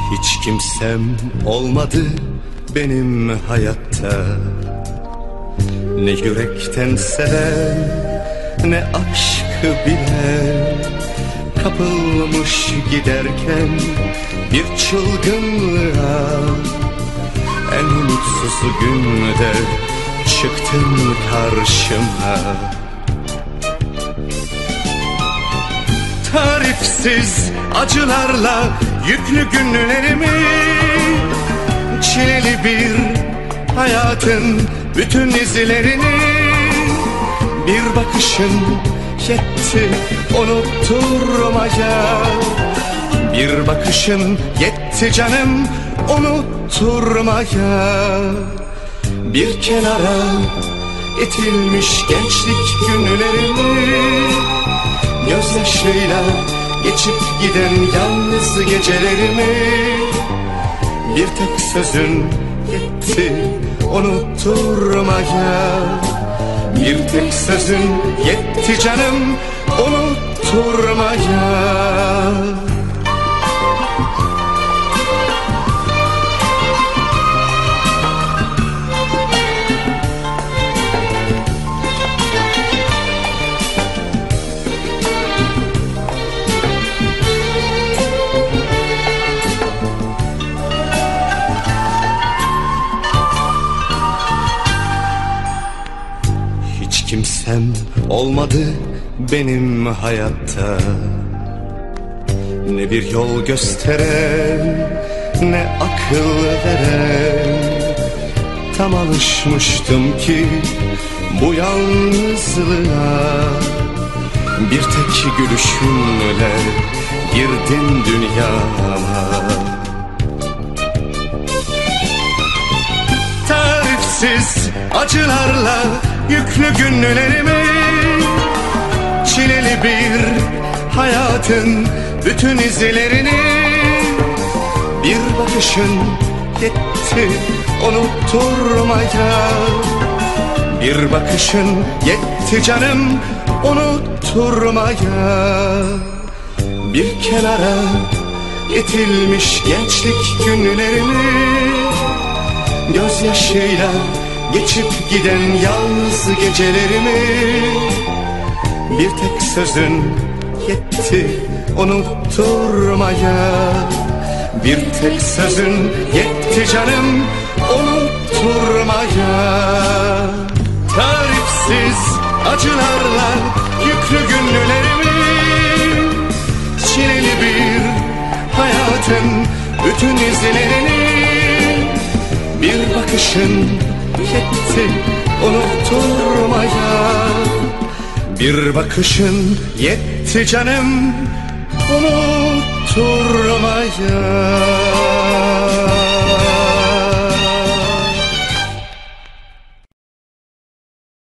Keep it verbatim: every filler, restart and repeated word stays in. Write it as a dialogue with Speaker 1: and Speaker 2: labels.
Speaker 1: Hiç kimsem olmadı benim hayatta, ne yürekten seven, ne aşkı bilen. Kapılmış giderken bir çılgınlığa, en mutsuz günde çıktın karşıma. Tarifsiz acılarla yüklü günlerimi, çileli bir hayatın bütün izlerini, bir bakışın yetti unutturmaya. Bir bakışın yetti canım unutturmaya. Bir kenara itilmiş gençlik günlerimi, gözyaşıyla geçip giden yalnız gecelerimi, bir tek sözün yetti unutturmaya. Bir tek sözün yetti canım unutturmaya. Kimsem olmadı benim hayatta, ne bir yol gösteren, ne akıl veren. Tam alışmıştım ki bu yalnızlığa, bir tek gülüşünle girdin dünyama. Tarifsiz acılarla yüklü günlerimi, çileli bir hayatın bütün izlerini, bir bakışın yetti unutturmaya. Bir bakışın yetti canım unutturmaya. Bir kenara itilmiş gençlik günlerimi, gözyaşıyla geçip giden yalnız gecelerimi, bir tek sözün yetti unutturmaya. Bir tek sözün yetti canım unutturmaya. Tarifsiz acılarla yüklü günlerimi, çileli bir hayatın bütün izlerini, bir bakışın yetti unutturmaya. Bir bakışın yetti canım unutturmaya.